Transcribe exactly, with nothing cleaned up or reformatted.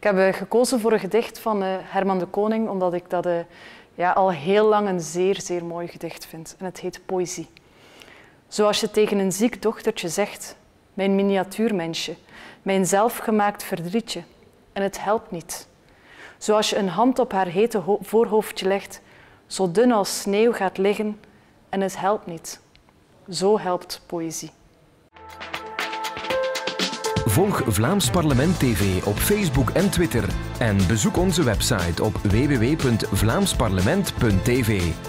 Ik heb uh, gekozen voor een gedicht van uh, Herman de Koning, omdat ik dat uh, ja, al heel lang een zeer, zeer mooi gedicht vind. En het heet Poëzie. Zoals je tegen een ziek dochtertje zegt, mijn miniatuurmensje, mijn zelfgemaakt verdrietje. En het helpt niet. Zoals je een hand op haar hete voorhoofdje legt, zo dun als sneeuw gaat liggen, en het helpt niet. Zo helpt poëzie. Volg Vlaams Parlement T V op Facebook en Twitter en bezoek onze website op w w w punt vlaams parlement punt t v.